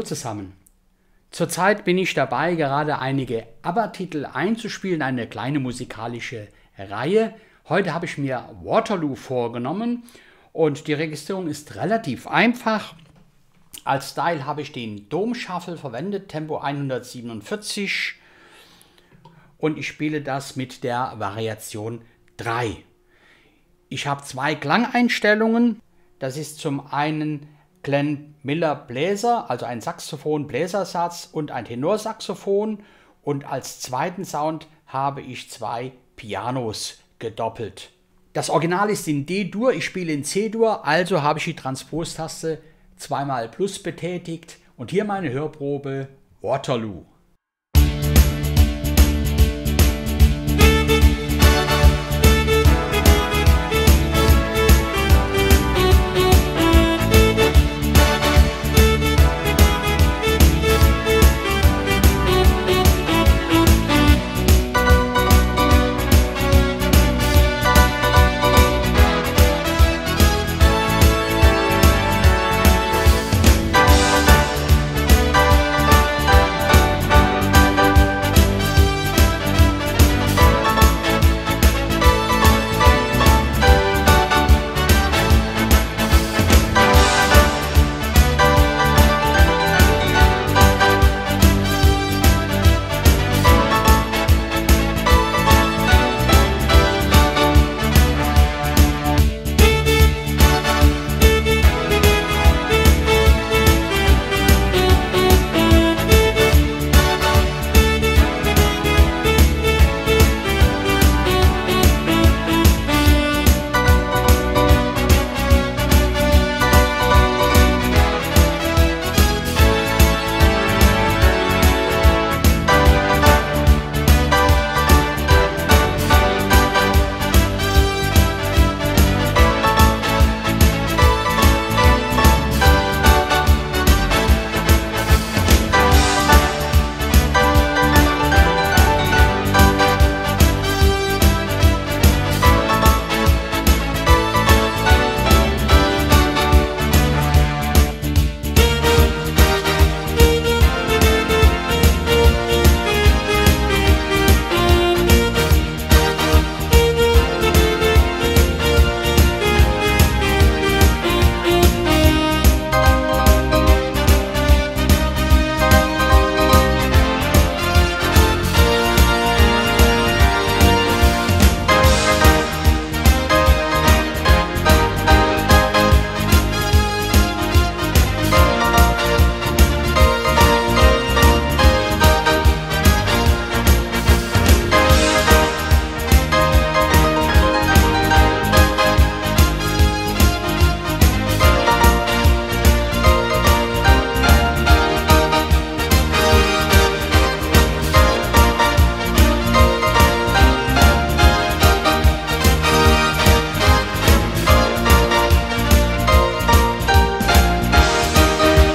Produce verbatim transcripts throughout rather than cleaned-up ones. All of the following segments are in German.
Hallo zusammen. Zurzeit bin ich dabei, gerade einige ABBA-Titel einzuspielen, eine kleine musikalische Reihe. Heute habe ich mir Waterloo vorgenommen und die Registrierung ist relativ einfach. Als Style habe ich den Dome Shuffle verwendet, Tempo hundertsiebenundvierzig, und ich spiele das mit der Variation drei. Ich habe zwei Klangeinstellungen. Das ist zum einen Glenn Miller Bläser, also ein Saxophon-Bläsersatz und ein Tenorsaxophon, und als zweiten Sound habe ich zwei Pianos gedoppelt. Das Original ist in D-Dur, ich spiele in C-Dur, also habe ich die Transpostaste zweimal plus betätigt und hier meine Hörprobe Waterloo.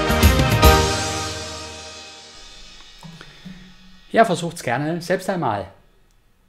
Ja, versucht's gerne selbst einmal.